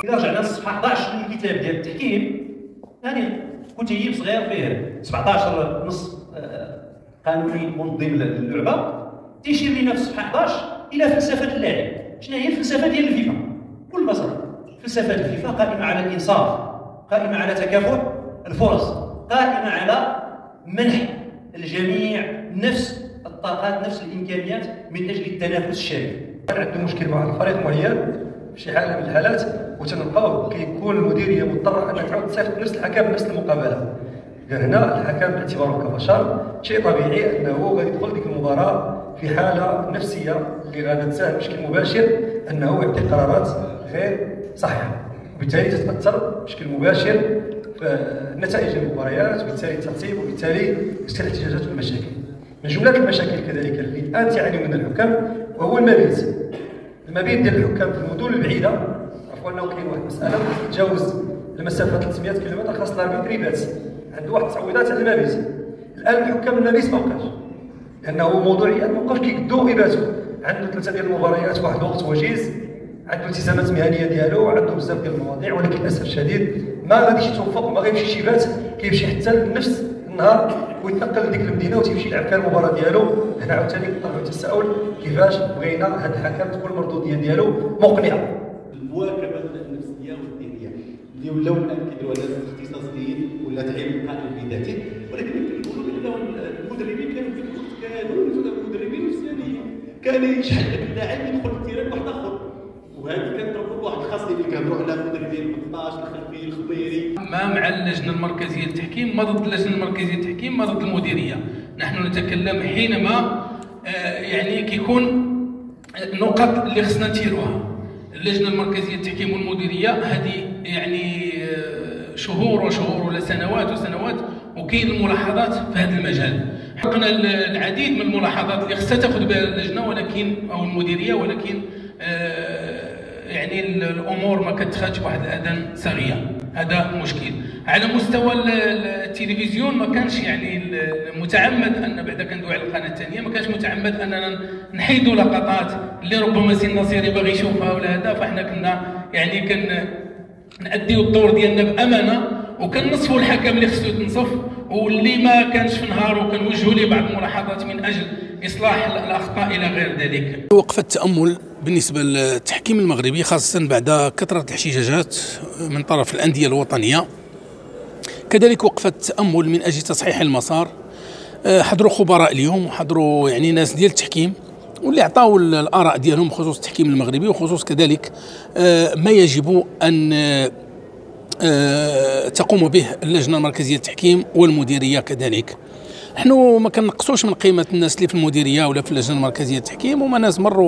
اذا رجعنا للصفحه 11 من الكتاب ديال التحكيم، يعني كتيب صغير فيه 17 نص قانوني منظم للعبه، تيشير لنا في الصفحه 11 الى فلسفه اللاعب. شنو هي الفلسفه ديال الفيفا؟ بكل بساطه فلسفه الفيفا قائمه على الانصاف، قائمه على تكافؤ الفرص، قائمه على منح الجميع نفس الطاقات نفس الامكانيات من اجل التنافس الشريف. كان عنده مشكل مع فريق معين في شي حاله من الحالات وتنلقاو كيكون المديريه مضطره انها تعاود تصيفط نفس الحكم نفس المقابله. قال هنا الحكم باعتباره كبشر شيء طبيعي انه غادي يدخل ديك المباراه في حاله نفسيه اللي غادي تساهم بشكل مباشر انه يعطي قرارات غير صحيحه، وبالتالي تتاثر بشكل مباشر في نتائج المباريات وبالتالي الترتيب وبالتالي كثير احتجاجات والمشاكل. من جمله المشاكل كذلك اللي الان تعاني من الحكام وهو المبيت. المبيت ديال الحكام في المدن البعيده، عرفوا انه كاين واحد المساله تجاوز المسافه 300 كيلومتر خاص الاربيتر يبات عنده واحد التعويضات على المبيت. الان الحكام المبيت ما بقاش، لانه موضوعيا ما بقاوش كيقدوا يباتوا، عنده 3 ديال المباريات في واحد الوقت وجيز، عنده التزامات مهنيه ديالو، عنده بزاف ديال المواضيع، ولكن للاسف الشديد ما غاديش يتوفق وما غيمشيش يبات، كيمشي حتى لنفس النهار ويتنقل لديك المدينه وتيمشي يلعب فيها المباراه ديالو. هنا عاوتاني كنطرحوا التساؤل كيفاش بغينا هذا الحكم تكون المردوديه ديالو مقنعه. المواكبه النفسيه والذهنيه اللي ولاو الان كيديروها ناس اختصاصيين ولا تعليم القانون بذاته، ولكن كنقولوا انه المدربين كانوا في الوقت كانوا مدربين نفسانيين، كان يشحن لك اللاعب يدخل في التيران واحد اخر، وهذه كنضربوا بواحد الخاصيه اللي كنهضروا على مدربين القطاش الخلفي الخبيري. ما مع اللجنه المركزيه للتحكيم، ما ضد اللجنه المركزيه للتحكيم، ما ضد المديريه. نحن نتكلم حينما يعني كيكون النقط اللي خصنا نديروها. اللجنه المركزيه للتحكيم والمديريه هذه يعني شهور وشهور ولا سنوات وسنوات، وكاين الملاحظات في هذا المجال. حقنا العديد من الملاحظات اللي خصها تاخذ بها اللجنه ولكن او المديريه، ولكن يعني الامور ما كتخرجش بواحد الاذان صغير. هذا مشكل. على مستوى التلفزيون ما كانش يعني متعمد ان بعدا كندوي على القناه الثانيه، ما كانش متعمد اننا نحيدوا لقطات اللي ربما سي النصيري باغي يشوفها ولا هذا، فاحنا كنا يعني نأديو الدور ديالنا بامانه، وكنصفوا الحكم اللي خصو يتنصف، واللي ما كانش في نهار وكنوجهوا ليه بعض الملاحظات من اجل اصلاح الاخطاء الى غير ذلك. وقفه تامل بالنسبه للتحكيم المغربي، خاصه بعد كثره الاحتجاجات من طرف الانديه الوطنيه، كذلك وقفه تامل من اجل تصحيح المسار. حضروا خبراء اليوم وحضروا يعني ناس ديال التحكيم واللي عطاو الاراء ديالهم بخصوص التحكيم المغربي وخصوص كذلك ما يجب ان تقوم به اللجنه المركزيه للتحكيم والمديريه كذلك. نحن ما كنقصوش من قيمه الناس اللي في المديريه ولا في اللجنه المركزيه للتحكيم، هما ناس مروا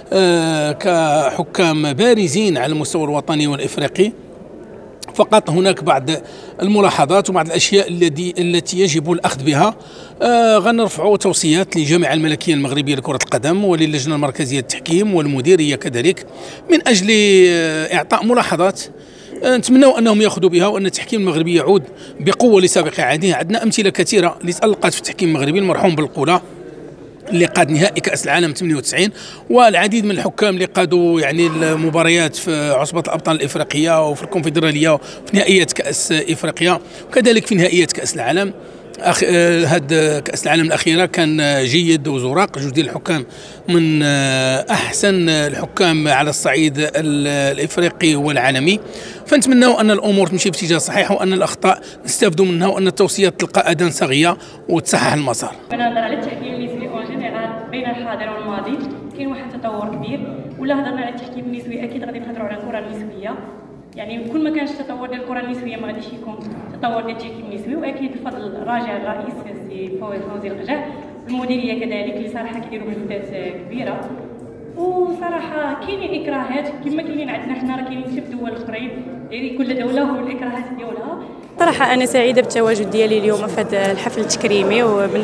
كحكام بارزين على المستوى الوطني والافريقي. فقط هناك بعض الملاحظات وبعض الاشياء التي يجب الاخذ بها. غنرفعوا توصيات لجامعه الملكيه المغربيه لكره القدم وللجنه المركزيه للتحكيم والمديريه كذلك من اجل اعطاء ملاحظات نتمنوا انهم ياخذوا بها، وان التحكيم المغربي يعود بقوه لسابق عهده. عندنا امثله كثيره اللي تالقت في التحكيم المغربي، المرحوم بالقوله اللي قاد نهائي كاس العالم 98، والعديد من الحكام اللي قادوا يعني المباريات في عصبه الابطال الافريقيه وفي الكونفدراليه وفي نهائيات كاس افريقيا وكذلك في نهائيات كاس العالم. هاد كاس العالم الاخيره كان جيد وزراق، جوج ديال الحكام من احسن الحكام على الصعيد الافريقي والعالمي. فنتمنوا ان الامور تمشي في اتجاه صحيح، وان الاخطاء نستافدوا منها، وان التوصيات تلقى اذان صاغيه وتصحح المسار. انا نهضر على التحكيم النسوي اون جينيرال بين الحاضر والماضي، كاين واحد التطور كبير. ولا هضرنا على التحكيم النسوي اكيد غادي نهضروا على الكره النسويه، يعني كل ما كانش التطور ديال الكره النسويه ما غاديش يكون تطور ديال التحكيم النسوي. واكيد الفضل راجع الرئيس السي فوزي القجع، المديريه كذلك اللي صراحه كيديروا مجهودات كبيره. وصراحه كاينين اكراهات كما كاينين عندنا حنا، راه كاينين في الدول الاخرين، يعني كل دوله والاكراهات ديالها. صراحه انا سعيده بالتواجد ديالي اليوم في هذا الحفل التكريمي ومن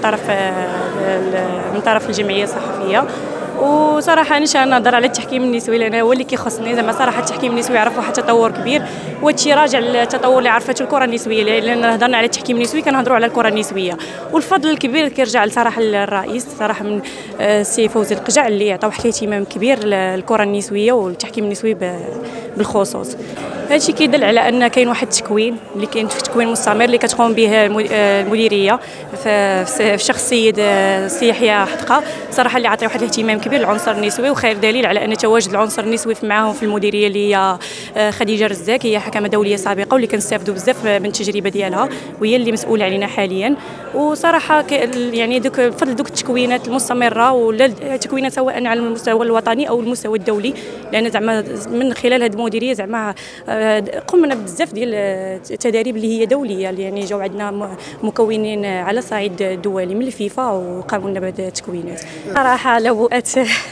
طرف الجمعيه الصحفيه. وصراحه انا شان نهضر على التحكيم النسوي لان هو اللي كيخصني. زعما صراحه التحكيم النسوي عرف واحد التطور كبير، وهادشي راجع للتطور اللي عرفته الكره النسويه. لان هضرنا على التحكيم النسوي كنهضروا على الكره النسويه، والفضل الكبير كيرجع صراحه للرئيس صراحه من السي فوزي القجع اللي عطاو واحد الاهتمام كبير للكره النسويه والتحكيم النسوي بالخصوص. هذا الشيء كيدل على ان كاين واحد التكوين اللي كاين تكوين مستمر اللي كتقوم به المديريه في شخص السي يحيى حدقه صراحه، اللي عطي واحد الاهتمام كبير للعنصر النسوي. وخير دليل على ان تواجد العنصر النسوي معاهم في المديريه اللي هي خديجه رزاك، هي حكمه دوليه سابقه واللي كنستافدوا بزاف من التجربه ديالها، وهي اللي مسؤوله علينا حاليا. وصراحه يعني بفضل دوك التكوينات المستمره ولا التكوينات سواء على المستوى الوطني او المستوى الدولي، لان زعما من خلال هذه المديريه زعما قمنا بزاف ديال التداريب اللي هي دوليه، يعني جاو عندنا مكونين على الصعيد الدولي من الفيفا وقاموا لنا بهذه التكوينات. صراحه لبؤات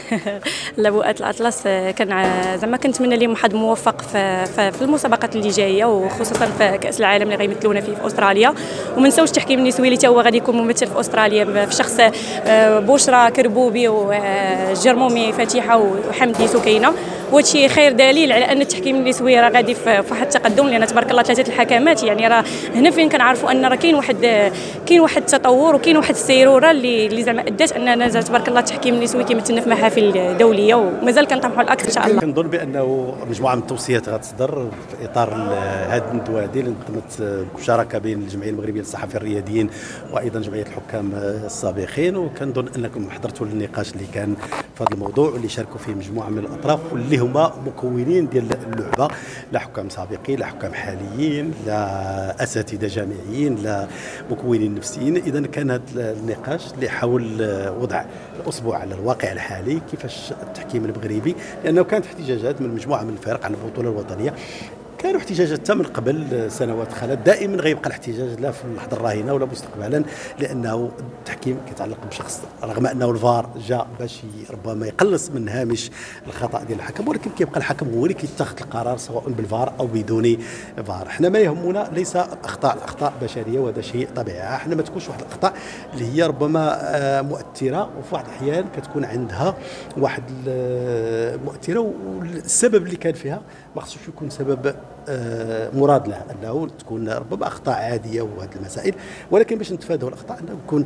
الاطلس كان زعما كنتمنى لهم حظ موفق في المسابقات اللي جايه، وخصوصا في كاس العالم اللي غيمثلونا فيه في استراليا. وما نساوش التحكيم النسوي اللي هو غادي يكون ممثل في استراليا في شخص بشرى كربوبي وجرمومي فاتحه وحمدي سكينه. وهادشي خير دليل على ان التحكيم النسوي راه غادي في واحد التقدم، لان تبارك الله 3 الحكمات، يعني راه هنا فين كنعرفوا ان راه كاين واحد التطور وكاين واحد السيروره اللي زعما ادات اننا تبارك الله التحكيم النسوي كيمثلنا في محافل دوليه، ومازال كنطمحوا الاكثر ان شاء الله. كنظن بانه مجموعه من التوصيات غتصدر في اطار هذه الندوه هذه اللي نظمت بمشاركه بين الجمعيه المغربيه للصحفيين الرياضيين وايضا جمعيه الحكام السابقين. وكنظن انكم حضرتوا النقاش اللي كان في هذا الموضوع واللي شاركوا فيه مجموعه من الاطراف واللي هما مكونين ديال اللعبه، لا حكام سابقين لا حكام حاليين لا اساتذه جامعيين لا مكونين نفسيين. اذا كان هذا النقاش اللي حاول وضع الاصبع على الواقع الحالي كيفاش التحكيم المغربي، لانه كانت احتجاجات من مجموعه من الفرق على البطوله الوطنيه، كانوا احتجاجات من قبل سنوات خلت، دائما غيبقى الاحتجاج لا في اللحظه الراهنه ولا مستقبلا، لانه التحكيم كيتعلق بشخص، رغم انه الفار جاء باش ربما يقلص من هامش الخطا ديال الحكم، ولكن كيبقى الحكم هو اللي كيتخذ القرار سواء بالفار او بدون فار. حنا ما يهمنا ليس اخطاء بشريه، وهذا شيء طبيعي. حنا ما تكونش واحد الاخطاء اللي هي ربما مؤثره، وفي بعض الاحيان كتكون عندها واحد مؤثره، والسبب اللي كان فيها ما خصوش يكون سبب مراد له، انه تكون ربما اخطاء عاديه وهذه المسائل، ولكن باش نتفادوا الاخطاء انه يكون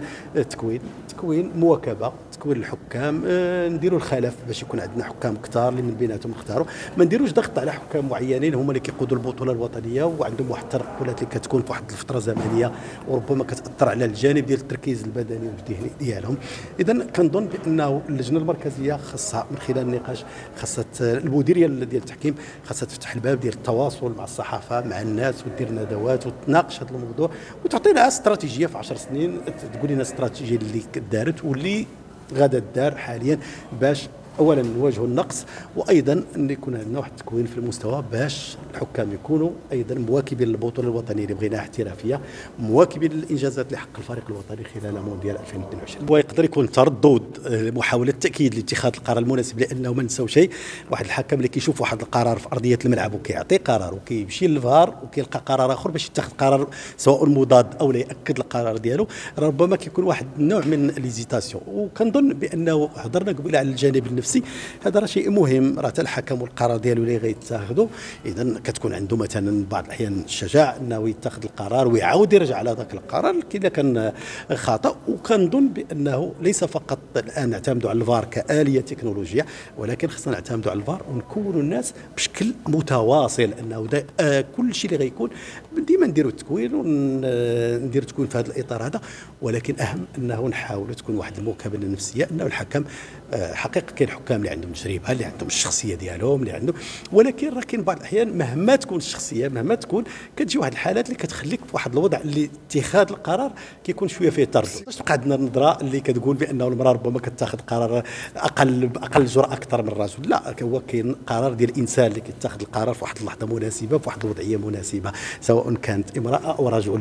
تكوين مواكبه، تكوين الحكام، نديروا الخلف باش يكون عندنا حكام كثار اللي من بيناتهم نختاروا، ما نديروش ضغط على حكام معينين هما اللي كيقودوا البطوله الوطنيه وعندهم واحد التنقلات اللي كتكون في واحد الفتره زمنيه وربما كتاثر على الجانب ديال التركيز البدني والذهني ديالهم. اذا كنظن بانه اللجنه المركزيه خاصها من خلال النقاش، خاصها المديريه ديال التحكيم خاصها تفتح الباب ديال التواصل مع الصحافه مع الناس ودير ندوات وتناقش هذا الموضوع وتعطينا استراتيجيه في 10 سنين، تقول لنا استراتيجيه اللي دارت واللي غادا دار حاليا باش اولا نواجهوا النقص، وايضا ان يكون عندنا واحد التكوين في المستوى باش الحكام يكونوا ايضا مواكبين للبطوله الوطنيه اللي بغيناها احترافيه، مواكبين للانجازات اللي حق الفريق الوطني خلال مونديال 2022. ويقدر يكون تردد محاوله تاكيد لاتخاذ القرار المناسب، لانه ما نساو شيء، واحد الحكم اللي كيشوف واحد القرار في ارضيه الملعب وكيعطي قرار وكيمشي للفار وكيلقى قرار اخر باش يتخذ قرار سواء مضاد او لا ياكد القرار ديالو، ربما كيكون واحد النوع من ليزيتاسيون. وكنظن بانه هضرنا قبيله على الجانب النفسي، هذا راه شيء مهم، راه الحكم والقرار ديالو اللي غيتاخذوا اذا كتكون عنده مثلا بعض الاحيان الشجاعه انه يتخذ القرار ويعاود يرجع على ذاك القرار اذا كان خطا. وكنظن بانه ليس فقط الان نعتمدوا على الفار كاليه تكنولوجيه، ولكن خصنا نعتمدوا على الفار ونكونوا الناس بشكل متواصل، انه كل شيء اللي غيكون ديما نديروا التكوين ونديروا التكوين في هذا الاطار هذا، ولكن اهم انه نحاولوا تكون واحد المكابله النفسيه، انه الحكم حقيقه كاين حكام اللي عندهم تجربه اللي عندهم الشخصيه ديالهم اللي عندهم، ولكن راه كاين بعض الاحيان مهما تكون الشخصيه مهما تكون كتجي واحد الحالات اللي كتخليك في واحد الوضع اللي اتخاذ القرار كيكون شويه فيه تردد. باش تبقى عندنا النظره اللي كتقول بانه المراه ربما كتاخذ قرار باقل جرأه اكثر من الرجل، لا، هو كاين قرار ديال الانسان اللي كيتاخذ القرار في واحد اللحظه مناسبه في واحد الوضعيه مناسبه سواء كانت امراه او رجل.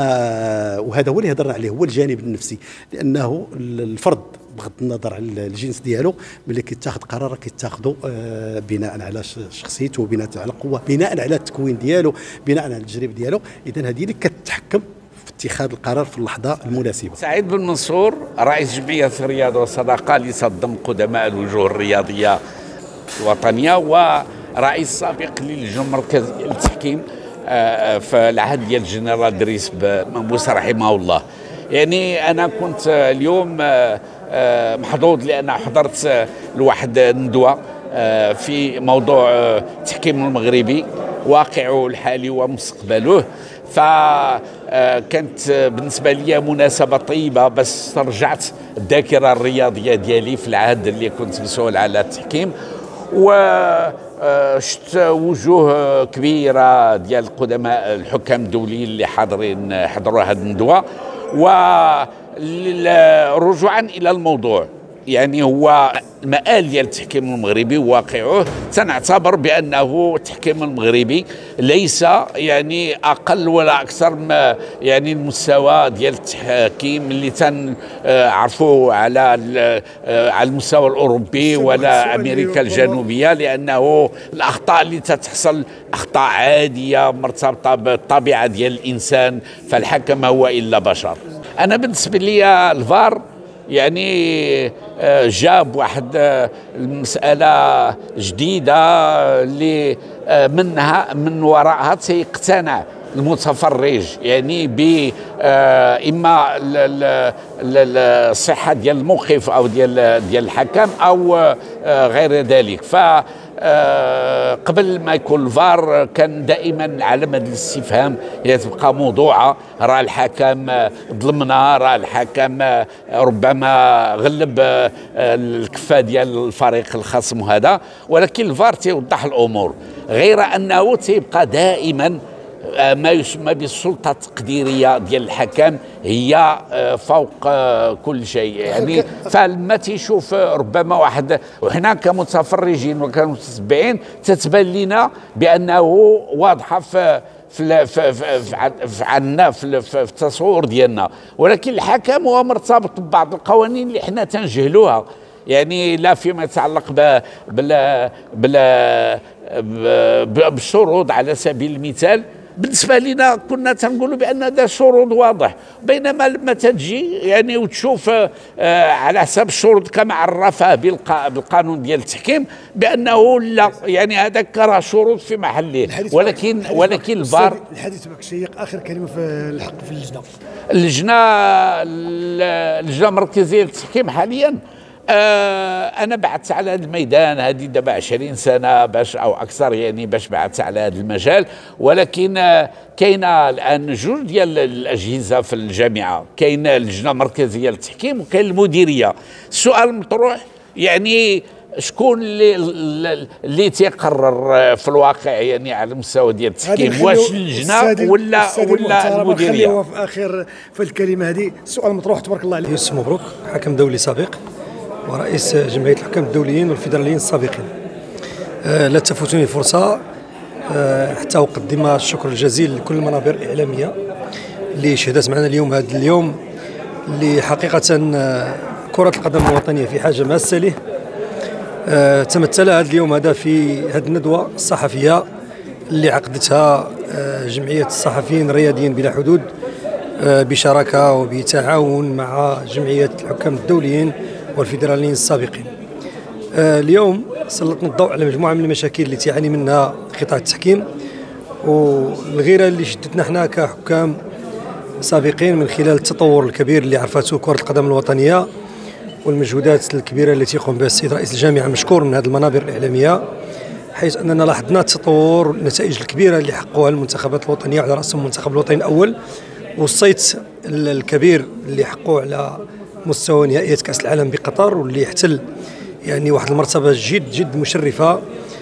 وهذا هو اللي هضرنا عليه، هو الجانب النفسي، لانه الفرد بغض النظر على الجنس ديالو ملي كيتاخذ قرار كيتاخذوا بناء على شخصيته، بناء على القوه، بناء على التكوين ديالو، بناء على التجربه ديالو. اذا هذه اللي كتحكم في اتخاذ القرار في اللحظه المناسبه. سعيد بن منصور رئيس جمعيه الرياضه والصداقه لصدم قدماء الوجوه الرياضيه الوطنيه ورئيس سابق للجنه المركزيه للتحكيم في العهد ديال الجنرال دريس ماموس رحمه الله. يعني انا كنت اليوم محظوظ لان حضرت لواحد الندوه في موضوع التحكيم المغربي واقعه الحالي ومستقبله. فكانت بالنسبة لي مناسبة طيبة باش استرجعت الذاكرة الرياضية ديالي في العهد اللي كنت مسؤول على التحكيم، وشت وجوه كبيرة ديال القدماء الحكام الدوليين اللي حضروا هذه الندوة. ورجوعا إلى الموضوع، يعني هو المآل ديال التحكيم المغربي وواقعه، تنعتبر بأنه التحكيم المغربي ليس يعني أقل ولا أكثر ما يعني المستوى ديال التحكيم اللي تنعرفوه على المستوى الأوروبي ولا أمريكا الجنوبية، لأنه الأخطاء اللي تتحصل أخطاء عادية مرتبطة بالطبيعة ديال الإنسان، فالحكم هو إلا بشر. أنا بالنسبة لي الفار يعني جاب واحد المسألة جديدة اللي من وراءها تيقتنع المتفرج يعني ب إما الصحة ديال الموقف أو ديال الحكم أو غير ذلك. قبل ما يكون الفار كان دائما علامة الاستفهام هي تبقى موضوعة، راه الحكم ظلمنا، راه الحكم ربما غلب الكفة ديال الفريق الخصم هذا، ولكن الفار تيوضح الأمور، غير أنه تيبقى دائما ما يسمى بالسلطة التقديرية ديال الحكم هي فوق كل شيء. يعني فلما تيشوف ربما واحد، وحنا كمتفرجين وكمتتبعين تتبان لنا بأنه واضحة عندنا في التصور ديالنا، ولكن الحكم هو مرتبط ببعض القوانين اللي حنا تنجهلوها، يعني لا فيما يتعلق بالشروط. على سبيل المثال بالنسبة لنا كنا تنقولوا بأن هذا شروط واضح، بينما لما تجي يعني وتشوف على حسب الشروط كما عرفها بالقانون ديال التحكيم بأنه لا، يعني هذاك راه شروط في محله، ولكن الفار. الحديث معك شيق. آخر كلمة في الحق في اللجنة المركزية للتحكيم حاليا. أنا بعثت على هذا الميدان هذه دابا 20 سنة باش أو أكثر، يعني باش بعثت على هذا المجال، ولكن كاينة الآن جوج ديال الأجهزة في الجامعة، كاينة اللجنة المركزية للتحكيم وكاين المديرية. السؤال مطروح يعني شكون اللي تيقرر في الواقع يعني على المستوى ديال التحكيم، واش اللجنة ولا المديرية؟ خليوها في آخر في الكلمة هذه. السؤال مطروح. تبارك الله عليك. يوسف مبروك، حكم دولي سابق ورئيس جمعية الحكام الدوليين والفيدراليين السابقين. لا تفوتني فرصة حتى أقدم الشكر الجزيل لكل المنابر الإعلامية اللي شهدت معنا اليوم هذا اليوم اللي حقيقة كرة القدم الوطنية في حاجة ماسة له. تمثل هذا اليوم هذا في هذه الندوة الصحفية اللي عقدتها جمعية الصحفيين الرياضيين بلا حدود بشراكة وبتعاون مع جمعية الحكام الدوليين والفيدراليين السابقين. اليوم سلطنا الضوء على مجموعة من المشاكل اللي تعاني منها قطاع التحكيم، والغيرة اللي شدتنا احنا كحكام سابقين من خلال التطور الكبير اللي عرفته كرة القدم الوطنية والمجهودات الكبيرة التي يقوم بها السيد رئيس الجامعة مشكور من هذه المنابر الإعلامية، حيث أننا لاحظنا التطور والنتائج الكبيرة اللي حققوها المنتخبات الوطنية، على رأسهم المنتخب الوطني الأول، والصيت الكبير اللي حققوه على مستوى نهائيات كأس العالم بقطر، واللي يحتل يعني واحد المرتبة جد مشرفة.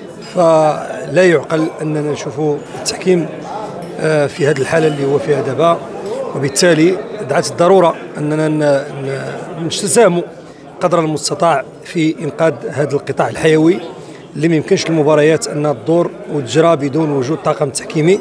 فلا يعقل أننا نشوفوا التحكيم في هذه الحالة اللي هو فيها دابا، وبالتالي دعت الضرورة أننا نتساهموا قدر المستطاع في إنقاذ هذا القطاع الحيوي اللي ما يمكنش المباريات أنها تدور وتجرى بدون وجود طاقم تحكيمي.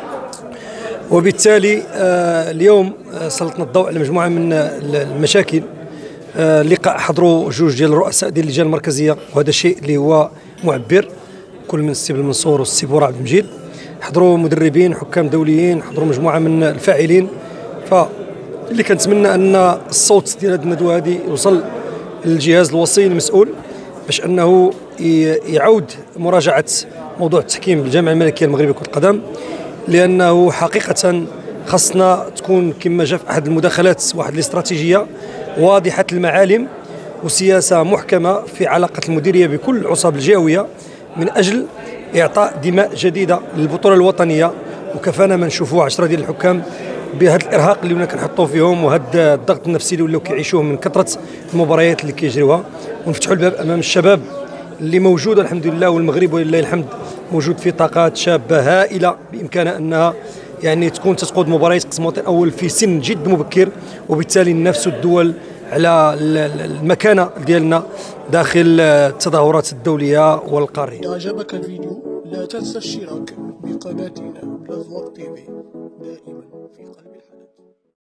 وبالتالي اليوم سلطنا الضوء على مجموعة من المشاكل. اللقاء حضروا جوج ديال الرؤساء ديال اللجان المركزية، وهذا الشيء اللي هو معبر، كل من السي المنصور والسي بورع عبد المجيد، حضروا مدربين حكام دوليين، حضروا مجموعة من الفاعلين. فاللي كنتمنى أن الصوت ديال هذه الندوة هذه يوصل للجهاز الوصي المسؤول باش أنه يعود مراجعة موضوع التحكيم بالجامعة الملكية المغربية لكرة القدم، لأنه حقيقة خصنا تكون كما جاء في أحد المداخلات واحد الاستراتيجية واضحة المعالم وسياسة محكمة في علاقة المديرية بكل العصاب الجهوية من أجل اعطاء دماء جديده للبطوله الوطنيه، وكفانا ما نشوفوا 10 ديال الحكام بهذا الارهاق اللي ونا كنحطوا فيهم وهذا الضغط النفسي اللي ولاو كيعيشوه من كثره المباريات اللي كيجريوها، ونفتحوا الباب امام الشباب اللي موجوده الحمد لله، والمغرب ولله الحمد موجود فيه طاقات شابه هائله بامكانها انها يعني تكون تقود مباريات قسم وطني اول في سن جد مبكر، وبالتالي ننافسوا الدول على المكانه ديالنا داخل التظاهرات الدوليه والقاريه. إذا عجبك الفيديو لا تنسى الاشتراك بقناتنا بلازوار تي في، دائما في قلب